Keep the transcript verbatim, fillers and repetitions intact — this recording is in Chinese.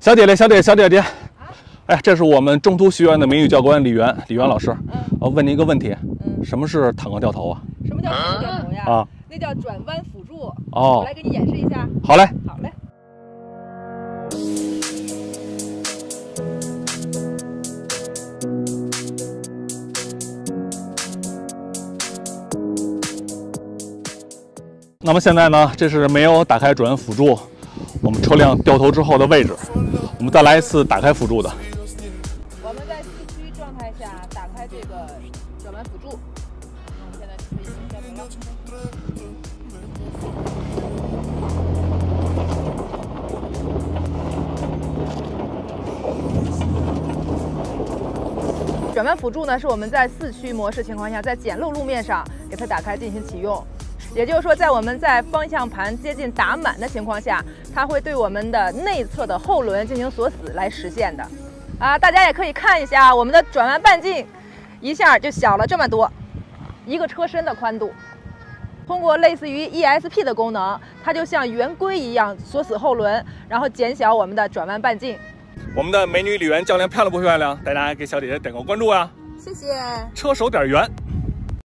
小姐姐，小姐姐，小姐姐，哎，这是我们中途学院的美女教官李媛，李媛老师。嗯，我问您一个问题，嗯，什么是坦克掉头啊？ 什么叫坦克掉头呀？啊，那叫转弯辅助。哦，我来给你演示一下。 好嘞， 好嘞。 那么现在呢，这是没有打开转弯辅助，我们车辆掉头之后的位置。我们再来一次打开辅助的。 我们在四驱状态下打开这个转弯辅助。我们现在可以掉头了。转弯辅助呢，是我们在四驱模式情况下，在简陋路面上给它打开进行启用。也就是说，在我们在方向盘接近打满的情况下，它会对我们的内侧的后轮进行锁死来实现的。啊，大家也可以看一下我们的转弯半径，一下就小了这么多，一个车身的宽度。通过类似于 E S P 的功能，它就像圆规一样锁死后轮，然后减小我们的转弯半径。 我们的美女李媛教练漂亮不漂亮？大家给小姐姐点个关注啊！ 谢谢。 车手点圆。